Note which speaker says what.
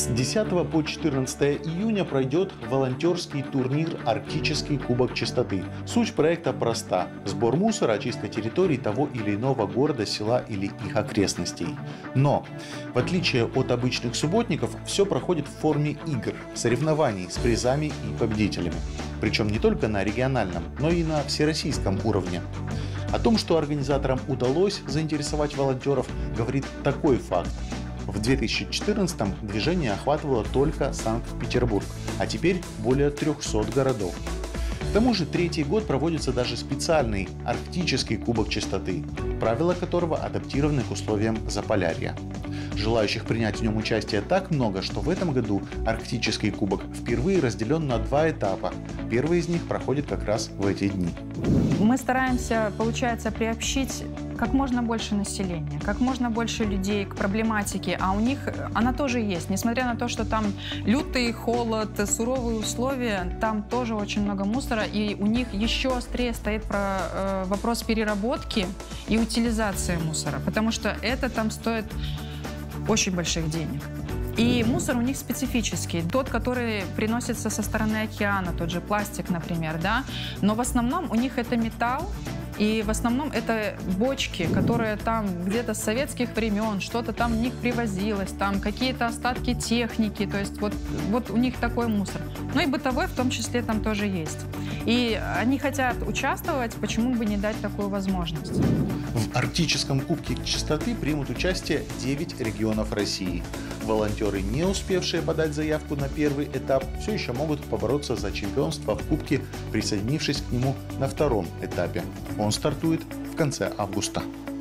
Speaker 1: С 10 по 14 июня пройдет волонтерский турнир «Арктический кубок чистоты». Суть проекта проста – сбор мусора, очистка территорий того или иного города, села или их окрестностей. Но, в отличие от обычных субботников, все проходит в форме игр, соревнований с призами и победителями. Причем не только на региональном, но и на всероссийском уровне. О том, что организаторам удалось заинтересовать волонтеров, говорит такой факт. В 2014-м движение охватывало только Санкт-Петербург, а теперь более 300 городов. К тому же третий год проводится даже специальный Арктический кубок чистоты, правила которого адаптированы к условиям Заполярья. Желающих принять в нем участие так много, что в этом году Арктический кубок впервые разделен на два этапа. Первый из них проходит как раз в эти дни.
Speaker 2: Мы стараемся, получается, приобщить как можно больше населения, как можно больше людей к проблематике, а у них она тоже есть. Несмотря на то, что там лютый холод, суровые условия, там тоже очень много мусора, и у них еще острее стоит вопрос переработки и утилизации мусора, потому что это там стоит очень больших денег. И мусор у них специфический, тот, который приносится со стороны океана, тот же пластик, например, да, но в основном у них это металл, и в основном это бочки, которые там где-то с советских времен, что-то там в них привозилось, там какие-то остатки техники, то есть вот у них такой мусор. Ну и бытовой в том числе там тоже есть. И они хотят участвовать, почему бы не дать такую возможность?
Speaker 1: В Арктическом кубке чистоты примут участие 9 регионов России. Волонтеры, не успевшие подать заявку на первый этап, все еще могут побороться за чемпионство в кубке, присоединившись к нему на втором этапе. Он стартует в конце августа.